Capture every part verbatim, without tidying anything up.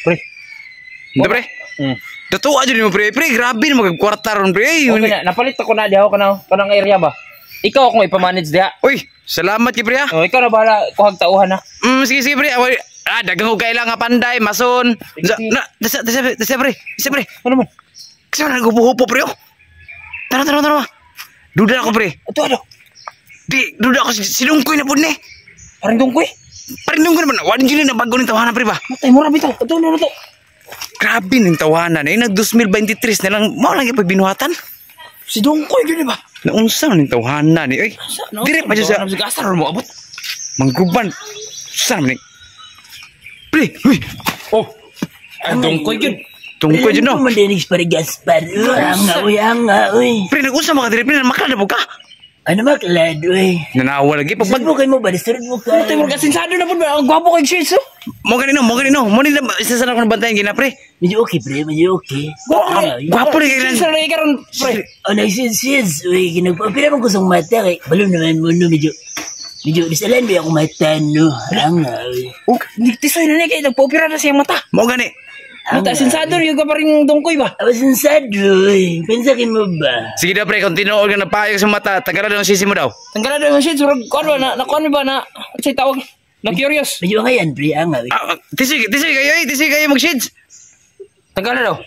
Pre. Hindi, pre. Hmm. Totoo aja mo, pre. Pre, grabe na magkwarta ron, pre. Okay na, napalit ako na diha ako na kanang area ba. Ikaw akong ipamanage diha. Uy, salamat ki, pre, ha. Oh, ikaw na bahala kuhag tauhan ha. Mm, sige, sige, pre. Away. Ah, dagang ko kailangan panday, mason. Sa, na, dasa, dasa, dasa, pre. Dasa, pre. Ano man? Kasi na naghupo-hupo, pre, oh. Tara, tara, tara. Duda ako, pre. Ito, ano? Di, duda ako, silungkoy na po, ne. Parang dungkoy. Parang nung ko naman, one yun na bago ng tawanan, pre, ba? Matay mo rabi ito. Ito, ano, ito. Grabe ng tawanan, eh. Nag two thousand twenty-three na lang, mau lang yung pagbinuhatan. Si dungkoy, gini ba? Naunsa ng tawanan, eh. Uy, dire pa dyan sa... Sige, asar mo abot. Mangguban. Saan naman, eh. Pre, uy. Oh. Ay, dungkoy yun. Tungkoy dyan, no. Ano mandinig pa rin Gaspar? Anga, uy, anga, uy. Pre, nag-unsa mga dire, pre, makala na po ka. Ano maklad, uy? Nanawa lagi, Saan pag... mo kayo mo ba? Disturb mo ka. Matay mo kasinsado na po. Ang gwapo kay Shades, oh. Mo ganino, mo ganino. Mo nila, isa sana ko nabantayan gina, pre. Medyo okay, pre. Medyo okay. Oh, gwapo rin kailan. Shades na lagi karon, pre. Oh, nagsisis. Uy, ginagpapira mo kusang mata kay. Balo naman mo, no, medyo... Medyo disalan ba akong mata, no? Anga, uy. Oh, tisoy na niya kayo. Nagpaupira na siyang mata. Mo gani. Mata, sinsado yung ka pa rin dungkoy ba? Awas ang sad, uy. Pensakin mo ba? Sige na, pre, kung tinuod ka na payag sa mata, tagalan ng sisi mo daw. Tanggalan na yung Shades. Kuan ba? Na, na kuan ba na? Say tawag. Na curious. Medyo okay yan, pre. Anga, uy. Ah, tisig, tisig kayo, eh, tisig kayo mag-shades. Tanggalan daw.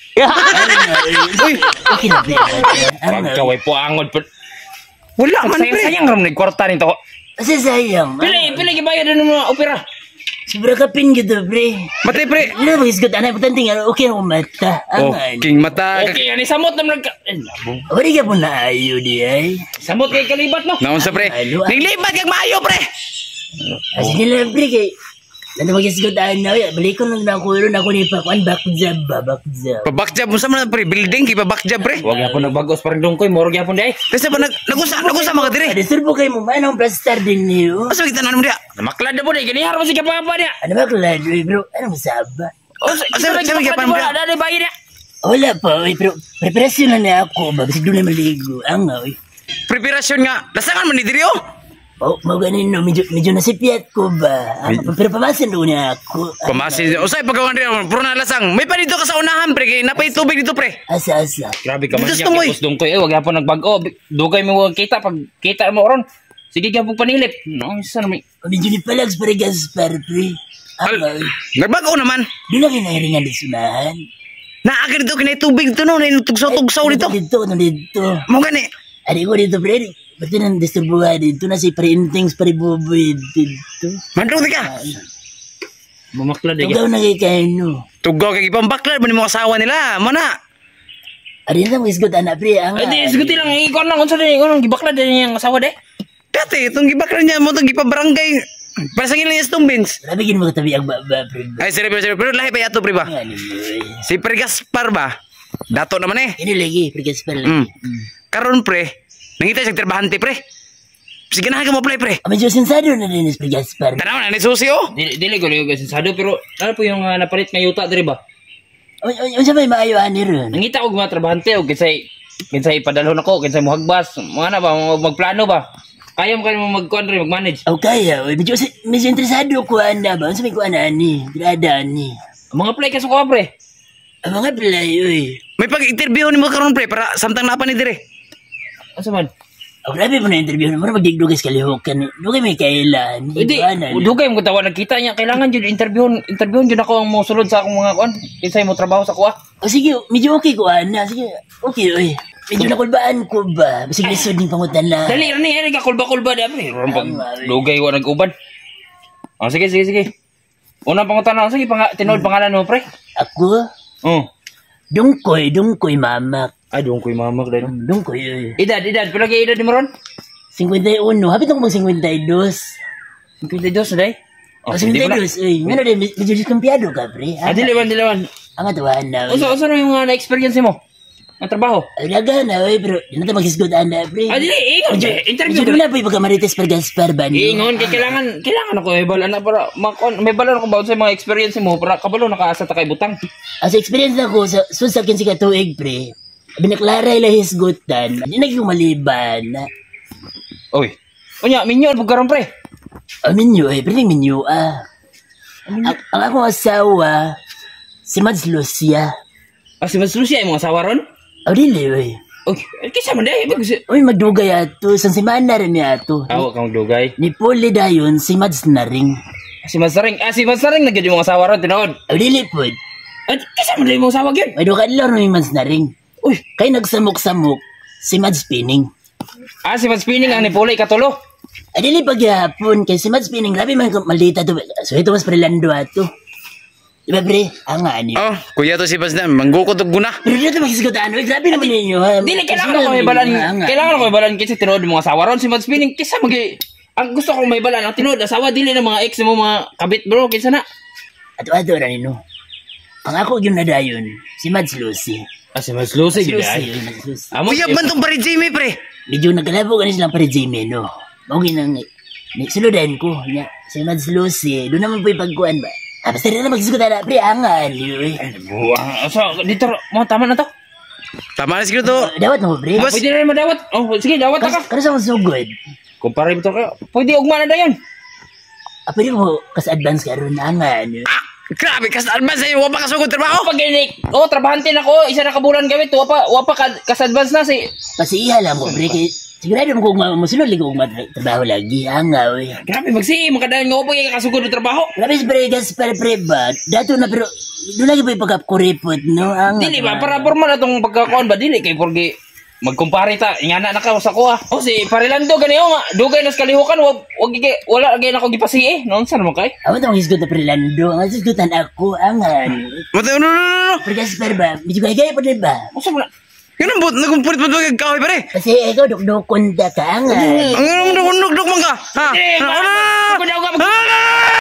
Anga, uy. Uy, Okay na, pre. Anga, uy. Pagkaway po angod po. wala man, pre. Sayang-sayang ram nagkwarta nito. Kasi sayang. Pili, pili gibayad ng mga opera. Sobra kapin gitu, pre. Matay, pre. Ano ba isgot? Ano, putanting, okay na akong mata. Oh, Anga, king mata. Okay, ani samot na nagka... Eh, labo. wala ka po na ayo di ay. Samot kay kalibat no. Naunsa, pre. Ano, ah? Ninglipat kag maayo, pre. Kasi nila, pre, kay... Ano mag-isgot, ano, balik ko nung nakulong ako ni Pakuan, bakjab ba, bakjab. Pabakjab mo sa mga, pre. Building, kay pabakjab, pre. Wag yapon nagbagos parang dungkoy, moro gyapon di ay. Kasi ba, nag- nagusa, nagusa mga dire. Ada serbo kayo mo, manong plastar din niyo. Asa kita nanon dia? Namaklad na po di, ganihar mo si kapapa niya. Ano ba klad, uy, bro? Ano masaba? Oh, asa- isa asa lagi lagi maklad pa, mo Andrea? na, dali bayad niya. Wala pa, uy, pero preparasyon na niya ako, ba? Kasi doon na maligo. Anga, uy. Preparasyon nga. Lasangan man ni dire, oh. Oh, mau ganin no, medyo, medyo nasipiat ko ba? Ang, pero pamasin doon niya ako. Pamasi. Usay pagawan dire, puro na lasang. May pa dito ka sa unahan, pre. Kay napay tubig dito, pre. Asa, asa. Grabe ka man Gusto niya, mo, eh. kipos dungkoy. Eh, wag yapon nagbago. Dugay mo wag kita, pag kita mo ron. Sige gyapon panilip. No, isa na may... Medyo ni Palags para Gaspar, pre. Anga, Al- uy. Nagbago naman. Doon na kinahiringan di sumahan. Naakit dito, kinay tubig dito, no. Nainutugsaw-tugsaw dito. Dito, ano dito. Mo gani. Ari ko dito, pre. Ba't yun ang disturbuha dito na si Printings paribuboy dito? Mandro di ka. Mamaklad eh. Tugaw na kay Kaino. Tugaw kay ipambaklan mo ni mga asawa nila. Mo na. Ari na mo isgot anak, pre. Ang Ay, di, siguti lang. Ikaw lang, kung saan yung gibaklad din yung asawa de. Dati, itong gibaklan niya mo, itong gipabarangay. Para sa ngilang yung stumbins. Grabe gini mo katabi ang baba, pre. Ay, sorry, pero sorry. Pero lahi pa yato, pre ba? Ano mo, eh. Si Pre Gaspar ba? Dato naman eh. Ini lagi, pre Gaspar lagi. Mm. Karon, pre. Nangita siya trabahante, pre. Sige na, mo play, pre. Ah, medyo sensado na din is pre Gaspar. Tanaw na, ni Susi, oh. Dili, dili ko liyo kasi sado, pero ano po yung uh, napalit nga yuta diri ba? Ano sa may maayoan ni ron? Nangita ko mga trabahante o kinsay kinsay ipadalhon ako, kinsay muhagbas, mga na ba mag- magplano ba? Kaya mo kayo magkuan rin, mag-manage. Oh, kaya. Uy. Medyo, medyo interesado ko anda ba? Ano sa may kuan na ni? Grada ni. Mga play ka suko, pre. Ang mga play, uy. May pag-interview ni mo karon, pre, para samtang napa ni dire. Asa man? Oh, grabe mo na interview na. Mara magdigdugas kalihokan. Dugay may kailan. Hindi, dugay mo tawa nagkita niya. Kailangan yun, interviewon, interviewon yun ako ang musulod sa akong mga kuan. Kinsay mo trabaho sa kuha. O sige, medyo okay ko, ana. Sige, okay, uy. Medyo nakulbaan ko ba? Sige, lisod yung pangutan na. Dali, rani, rani, kakulba-kulba di pre. Pag dugay wa nag-uban. Oh, sige, sige, sige. Unang pangutan na, sige, pang tinood pangalan mo, pre. Ako? Oh. Dungkoy, dungkoy, mamak. Ay, doon ko'y mamak dahil. Dungkoy, uy. Edad, edad, palagi edad ni mo ron? fifty-one. Hapit ako mag fifty-two. fifty-two na dahil? Oh, fifty-two, uy. Nga na din, medyo diskampiado ka, pre. Ah, dilawan, dilawan. Ang atawahan na, uy. Uso, uso na yung uh, na-experience mo? Ang trabaho? Ay, naga na, uy, pero di na tayo mag-isgodan na, pre. Ah, dili, ingon, Medyo, interview. medyo na po yung pagkamarites per Gaspar ba, no? Ingon, kaya kailangan, kailangan ako, may bala na para, makon, may bala ako ba sa mga experience mo, para kabalo nakaasa ta kay butang. As experience na ko, sa susakin si katuig, pre. Binaklaray lang hisgutan. Di na yung maliban. Oy. Unya, minyo, bugaron pre. Ah, minyo, eh. Pero yung minyo, ah. Ang, ang akong asawa, Si Mads Lucia. Ah, si Mas Lucia yung mga asawa ron? O dili, oy. Okay, kisa man dahil. Uy, magdugay ato. Isang simana rin niya ato. Awa kang dugay. Ni Puli dayon, si Mads na ring. Si Mas Saring, ah, si Mas Saring nagyan yung mga asawa ron, tinood. O dili po. Ah, kisa man dahil yung mga asawa yun. May dukat laro ni Mads na ring. Uy, Kay nagsamok-samok, si Mads Pining. ah, si Mas Pining ang ni Pulay katulo. Ay dili pagyapon, kay si Mads Pining, grabe man maldita to. So ito mas prelando ato. Diba pre, ang nga niyo. Oh, kuya to si Bas na, manggukot og guna. Pero dito magsisigutaan, uy, grabe naman ninyo ha. Dili, kailangan ako may balan. Kailangan ako may balan kasi tinood yung mga asawa ron. Si Mads Pining, kisa magi... Ang gusto kong may balan, ang tinood, asawa, dili ng mga ex mo, mga kabit bro, kinsa na. Ato-ato na nino. Ang ako yung nadayon, si Mads Lucy. Ah, si Mas Lucy, Si gila. Lucy, yun, Mads Lucy. Amo, Kuya, bantong pa rin Jimmy, pre. Medyo nagkalabo ka silang para Jimmy, no? Mawag nang sinudan ko, niya, si Mads Lucy, doon naman po yung pagkuhan ba? Ah, basta rin na magsigutan na, pre, angan, yun. buwang. So, dito, mga tama na to. Tama na siguro to. Dawat mo, pre. Boss. Pwede na rin madawat. Oh, sige, dawat na ka. Kano sa so good? Kumpara ito ka. Pwede ugma na dayon. Ah, pwede mo kas advance ka rin, angan. Ah, grabe, kas advance sa'yo, wapa ka sugod trabaho. Pag inik, oh, trabahante na ko. Isa na kabulan gamit. Wapa, wapa ka, kas-advance na si... Pasiya lang mo, pre, kay sigurado mo kung masunod ligo kung trabaho lagi, angaw, eh. Grabe, magsi, makadayon nga upo yung kasugod ng trabaho. Grabe si pre, gas para pre ba? Dato na pero, doon lagi pa yung pagkakuripot, no? Angan. Dili ba, para formal na itong pagkakuan ba? Dili, kay porgi... Magkumpare ta, ingana na ka sa ko ah. Oh, si Parilando gani oh, nga. Dugay na sa kalihukan, wag wag gi wala lagi na ko gipasi eh. Noon sa naman kay? Ako tawag isgot na Prelando, ang isgotan ako, angan. Mata, no, no, no, no. Pre, gas para ba? Medyo gaya pa rin ba? Unsa man? Yan ang but, nagumpulit mo ito kahoy, pare. Kasi ikaw, dukdukon da ka, angan. Ang nagdukundok man ka. Ha? Eh, Ano? ano? Ano?